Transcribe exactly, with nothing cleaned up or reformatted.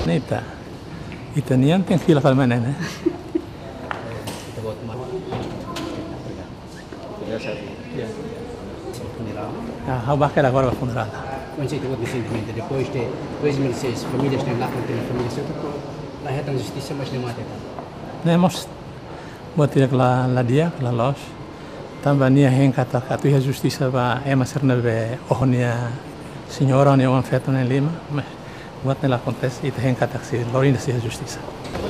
Neita. Itanian tem fila para mana, né? Ah, a barca agora vai funeral. Conceito de sentimento depois de dois mil e seis, famílias têm lá com a família certa lá é tão justiça mas não mata. Nemos botir lá lá dia, lá Los. Também nia rencata, a tua justiça vai é mais cerna be ohnia senhora ne um feto na Lima, mas o que acontece e tem rencata se Lorinda se justiça.